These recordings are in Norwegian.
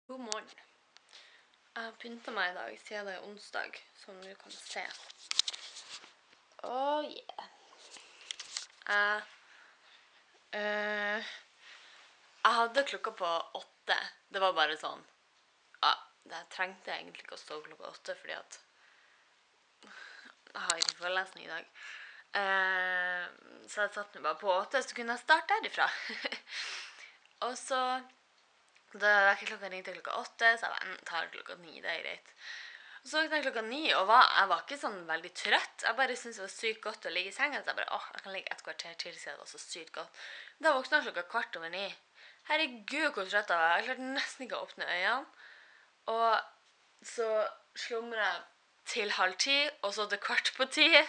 God morgen. Jeg har pyntet meg i dag, siden det er onsdag, som du kan se. Oh yeah. Jeg hadde klokka på 8. Det var bare sånn, jeg trengte egentlig ikke å stå klokka 8, fordi at jeg har ikke forelesning i dag. Så jeg satt meg bare på 8, så kunne jeg starte derifra. Og så... Da vekkerklokka ringte klokka 8, så jeg bare, tar klokka 9, det er greit. Og så våknet jeg klokka 9, og jeg var ikke sånn veldig trøtt. Jeg bare syntes det var sykt godt å ligge i senga, så jeg bare, jeg kan ligge et kvarter til, siden det var så sykt godt. Da våknet jeg klokka 8:15. Herregud, hvor trøtt jeg var. Jeg klarte nesten ikke å åpne øynene. Og så slumret jeg til 9:30, og så til 9:15.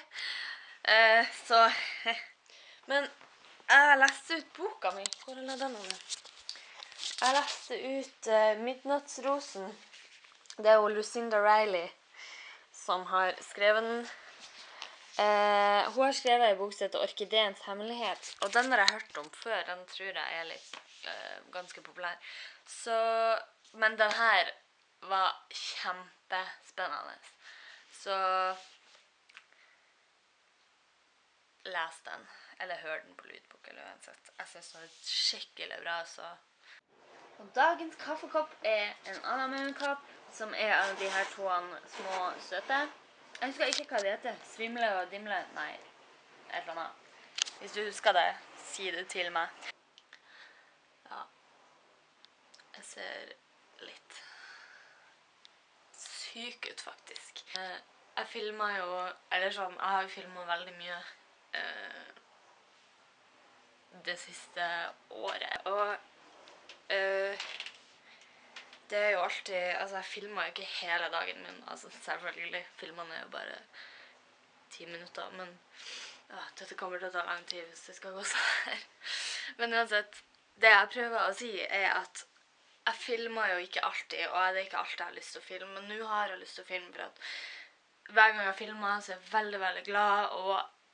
Men jeg leste ut boka mi. Hvor er den nå? Jeg leste ut Midnattsrosen. Det er jo Lucinda Riley som har skrevet den. Hun har skrevet en bok som heter Orkideens hemmelighet, og den har jeg hørt om før. Den tror jeg er litt ganske populær. Men den her var kjempespennende. Så les den, eller hør den på lydbok, eller uansett. Jeg synes den er skikkelig bra, så... Og dagens kaffekopp er en anamønkopp, som er av de her små søte. Jeg husker ikke hva det heter. Svimle og dimle? Nei, et eller annet. Hvis du husker det, si det til meg. Ja, jeg ser litt syk ut, faktisk. Jeg filmet jo, eller sånn, jeg har jo filmet veldig mye det siste året, og det er jo alltid, altså jeg filmer jo ikke hele dagen min, altså selvfølgelig, filmene er jo bare 10 minutter, men dette kommer til å ta lang tid hvis det skal gå sånn her. Men uansett, det jeg prøver å si er at jeg filmer jo ikke alltid, og det er ikke alltid jeg har lyst til å filme, men nå har jeg lyst til å filme, for at hver gang jeg filmer så er jeg veldig, veldig glad, og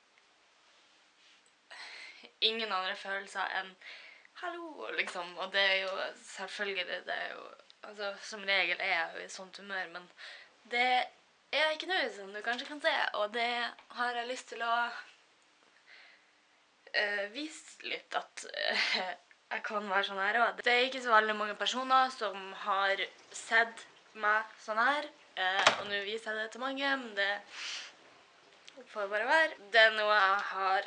ingen andre følelser enn hallo, liksom, og det er jo selvfølgelig, det er jo, altså som regel er jeg jo i sånt humør, men det er jeg ikke nå, som du kanskje kan se, og det har jeg lyst til å vise litt at jeg kan være sånn her også. Det er ikke så veldig mange personer som har sett meg sånn her, og nå viser jeg det til mange, men det får bare være. Det er noe jeg har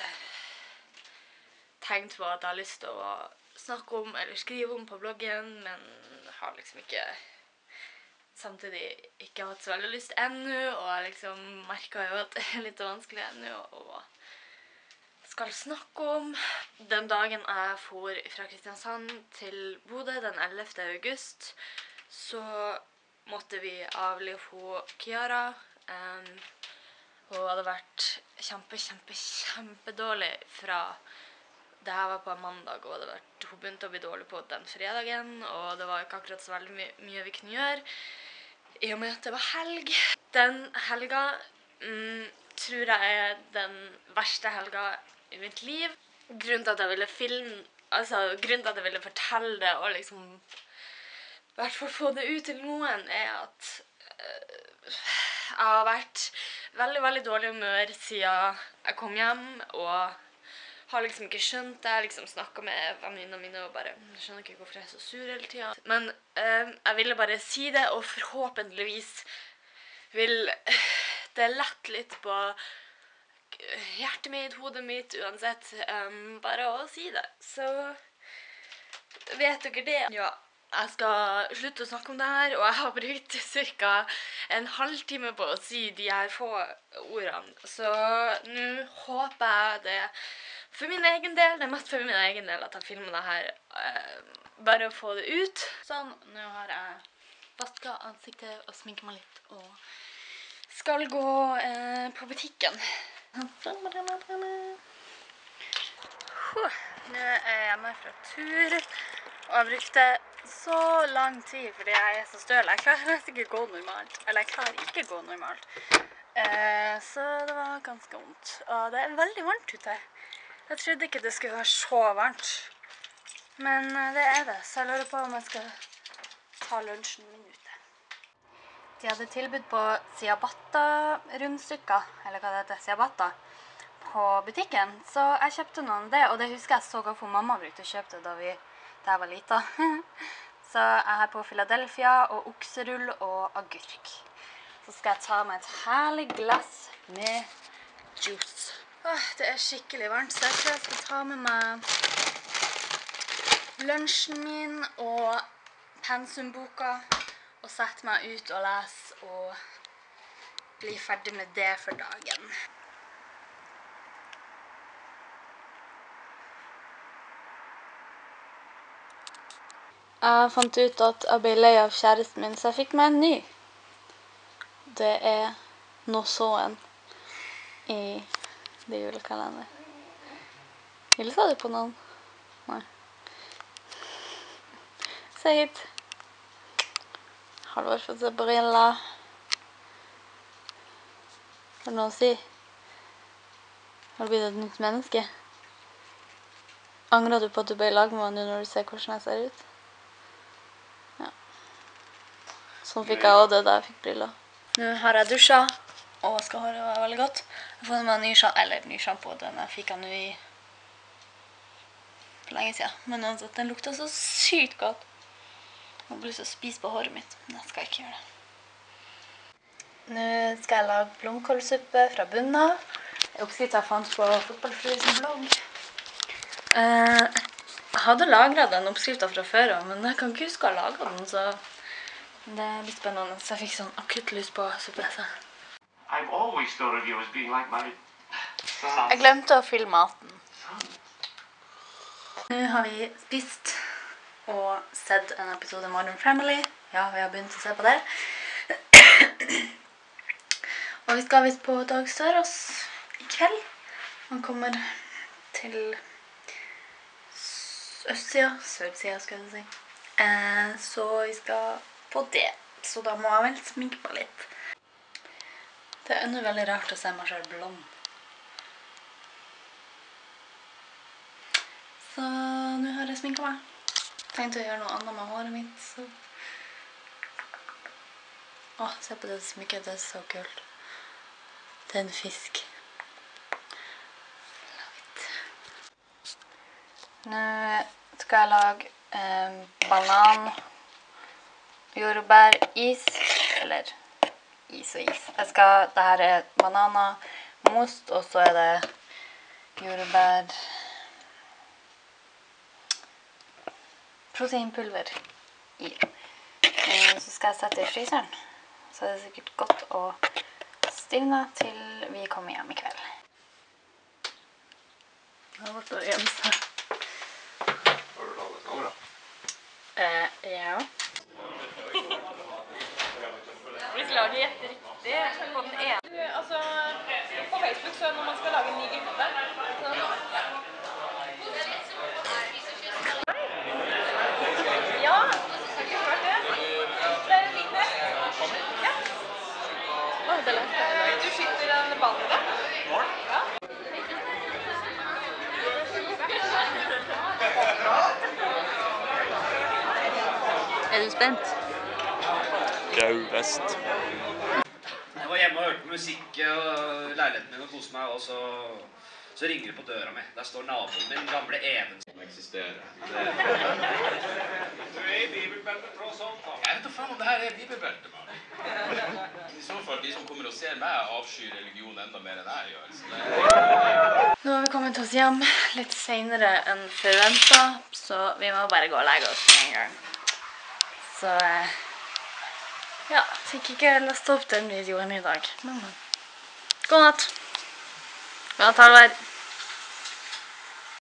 tenkt på at jeg har lyst til å snakke om eller skrive om på bloggen, men har liksom ikke samtidig ikke hatt så veldig lyst ennå, og jeg liksom merket jo at det er litt vanskelig ennå å skal snakke om. Den dagen jeg for fra Kristiansand til Bodø den 11. august, så måtte vi avlive Kiara. Hun hadde vært kjempedårlig fra det her var på en mandag, og hun begynte å bli dårlig på den fredagen, og det var ikke akkurat så veldig mye vi kunne gjøre, i og med at det var helg. Den helga tror jeg er den verste helga i mitt liv. Grunnen til at jeg ville filme, altså grunnen til at jeg ville fortelle det, og liksom i hvert fall få det ut til noen, er at jeg har vært veldig, veldig dårlig humør siden jeg kom hjem, og har liksom ikke skjønt det. Jeg liksom snakket med venninnene mine og bare skjønner ikke hvorfor jeg er så sur hele tiden. Men jeg ville bare si det, og forhåpentligvis vil det lette litt på hjertet mitt, hodet mitt, uansett. Bare å si det. Så vet dere det. Ja, jeg skal slutte å snakke om det her, og jeg har brukt cirka en halvtime på å si de her få ordene. Så nå håper jeg det for min egen del, det er mest for min egen del at jeg filmer det her, bare å få det ut. Sånn, nå har jeg vasket ansiktet og sminket meg litt, og skal gå på butikken. Nå er jeg hjemme fra tur, og jeg brukte så lang tid fordi jeg er så støl. Jeg klarer nesten ikke gå normalt, eller jeg klarer ikke gå normalt. Så det var ganske vondt, og det er veldig varmt ute. Jeg trodde ikke det skulle være så varmt, men det er det. Så jeg lurer på om jeg skal ta lunsjen min ute. De hadde tilbud på ciabatta-rundstykker, eller hva det heter, ciabatta, på butikken. Så jeg kjøpte noen av det, og det husker jeg så hvorfor mamma brukte å kjøpe det da jeg var lita. Så jeg har på Philadelphia og okserull og agurk. Så skal jeg ta meg et herlig glass med juice. Det er skikkelig varmt, så jeg tror jeg skal ta med meg lunsjen min og pensumboka og sette meg ut og lese og bli ferdig med det for dagen. Jeg fant ut at jeg ble lei av kjæresten min, så jeg fikk meg en ny. Det er Nossoen i det julekalender. Hilsa du på noen? Nei. Se hit. Halvor fått se på briller. Har du noe å si? Har du blitt et nytt menneske? Angrer du på at du ble i lag med meg nå når du ser hvordan jeg ser ut? Ja. Sånn fikk jeg også det da jeg fikk briller. Nå har jeg dusjet, og skal håret være veldig godt. Jeg har fått meg ny shampoo, den jeg fikk nå for lenge siden. Men uansett, den lukter så sykt godt. Jeg har lyst til å spise på håret mitt, men jeg skal ikke gjøre det. Nå skal jeg lage blomkålsuppe fra bunnen av. Oppskriften jeg fant på Fotballfrues blogg. Jeg hadde lagret den oppskriften fra før, men jeg kan ikke huske å ha laget den, så det er litt spennende. Så jeg fikk sånn akutt lyst på suppe. Jeg glemte å fylle maten. Nå har vi spist og sett en episode Modern Family. Ja, vi har begynt å se på det. Og vi skal visst på Dag Sørås i kveld. Han kommer til østsida, sørsida skal jeg si. Så vi skal på det. Så da må jeg vel sminke på litt. Det er enda veldig rart å se meg selv blond. Så nå har jeg sminket meg. Tenkte å gjøre noe annet med håret mitt, så... Åh, se på det smykket, det er så kult. Det er en fisk. Nå skal jeg lage banan, jordbæris, eller is og is. Det her er bananer, most, og så er det jordbær, proteinpulver i. Så skal jeg sette i fryseren. Så er det sikkert godt å stivne til vi kommer hjem i kveld. Det har vært å rense. Har du laget kamera? Ja. Vi skal lage gjetteriktig på den ene. Altså, på Facebook så når man skal lage en ny gruppe, så... Ja, har ikke hørt det? Det er en liten. Ja. Du skyter en ball i det? Ja. Er du spent? Gauvest. Jeg var hjemme og hørte på musikk og leiligheten min og koste meg, og så ringer det på døra mi. Der står naboen min, gamle Even, som eksisterer. Du er i bibelbeltet tross alt, da. Jeg vet da faen om det her er bibelbeltet, mann. I så fall, de som kommer og ser meg avskyr religion enda mer enn jeg gjør. Nå har vi kommet oss hjem litt senere enn forventet, så vi må bare gå og legge oss med en gang. Så ja, fikk ikke lastet opp den videoen i dag. Men god natt. God natt, Halvor.